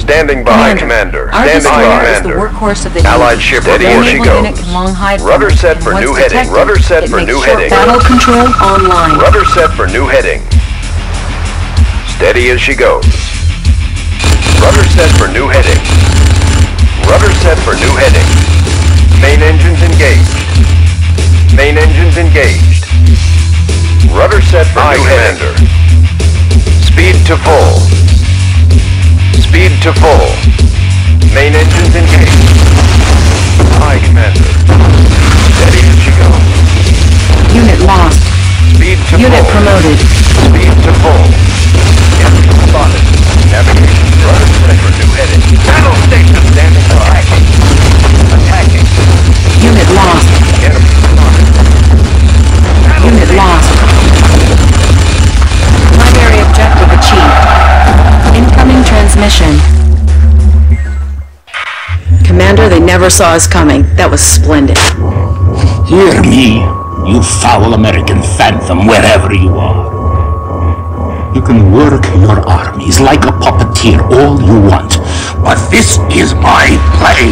Standing by, Commander. Our Standing by, destroyer is the Commander. workhorse of the Allied Navy. ship The ready as she naval goes. unit can long hide from Rudder it, set and for once new heading. detected, Rudder set it for makes new short heading. battle control online. Rudder set for new heading. Steady as she goes. Rudder set for new heading. Rudder set for new heading. Main engines engaged. Main engines engaged. Rudder set for new heading. Speed to full. Speed to full. Main engines engaged. Aye, Commander. Steady as she goes. Unit lost. Speed to Unit full. promoted. Speed to full. Enemy spotted. Navigation rudder set for new heading. Battle station standing by. Attacking. Unit lost. Enemy spotted. Battle Unit station. lost. Primary objective achieved. Incoming transmission. Commander, they never saw us coming. That was splendid. Hear me, you foul American phantom, wherever you are. You can work your armies like a puppeteer all you want, but this is my play.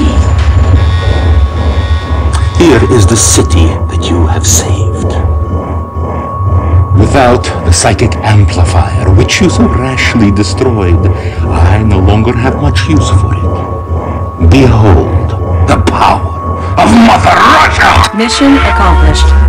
Here is the city that you have saved. Without the psychic amplifier, which you so rashly destroyed, I no longer have much use for it. Behold the power of Mother Russia! Mission accomplished.